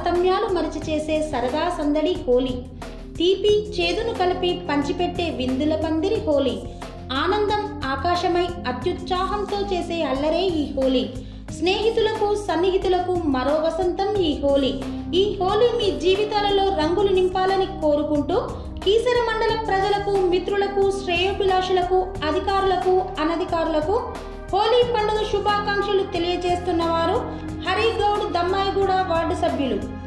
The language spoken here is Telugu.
తారతమ్యాలు మరిచి చేసే సరదా సందడి హోలీ. తీపి చేదును కలిపి పంచిపెట్టే విందుల పందిరి హోలీ. ఆనందం ఆకాశమై అత్యుత్సాహంతో చేసే అల్లరే ఈ హోలీ. స్నేహితులకు సన్నిహితులకు మరో వసంతం ఈ హోలీ. ఈ హోలీ మీ జీవితాలలో రంగులు నింపాలని కోరుకుంటూ కీసర మండల ప్రజలకు, మిత్రులకు, శ్రేయోభిలాషులకు, అధికారులకు, అనధికారులకు హోలీ పండుగ శుభాకాంక్షలు తెలియజేస్తున్నవారు హరిగౌడ్, దమ్మాయిగూడ వార్డు సభ్యులు.